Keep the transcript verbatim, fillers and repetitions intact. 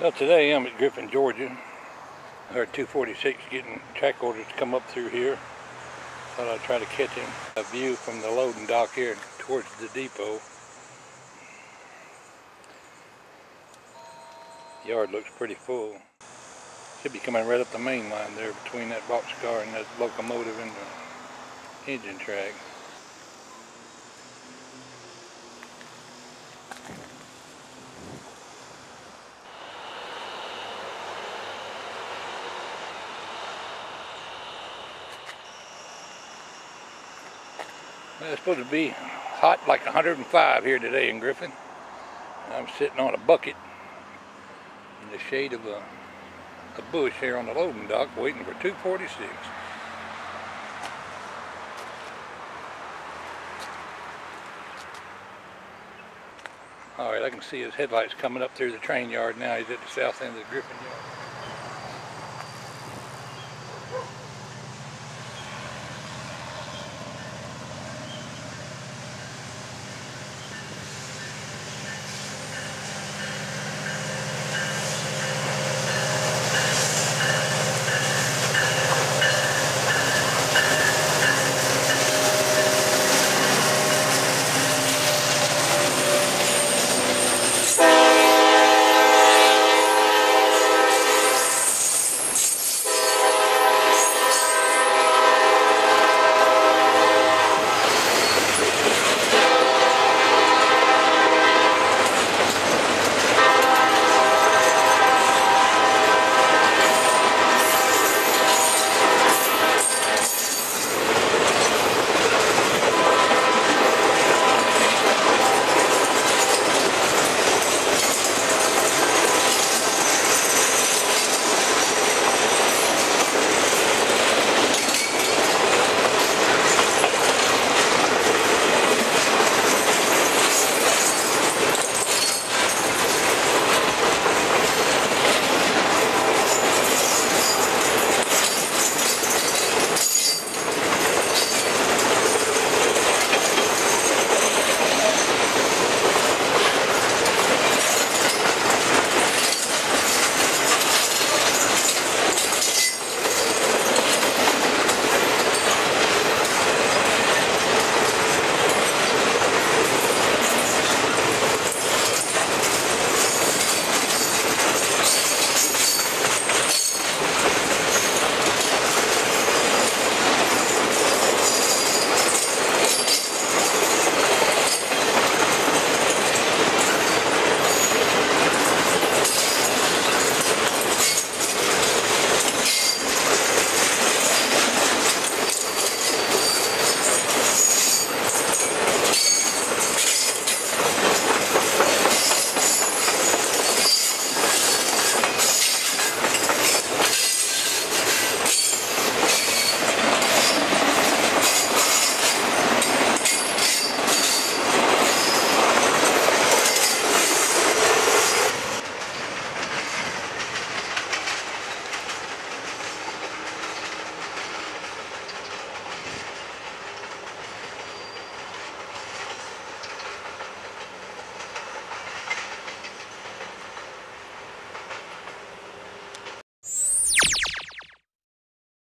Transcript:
Well, today I'm at Griffin, Georgia. I heard two forty-six getting track orders to come up through here. Thought I'd try to catch him. A view from the loading dock here towards the depot. Yard looks pretty full. Should be coming right up the main line there between that boxcar and that locomotive and the engine track. Well, it's supposed to be hot like one hundred and five here today in Griffin. I'm sitting on a bucket in the shade of a, a bush here on the loading dock waiting for two forty-six. Alright, I can see his headlights coming up through the train yard now. He's at the south end of the Griffin yard.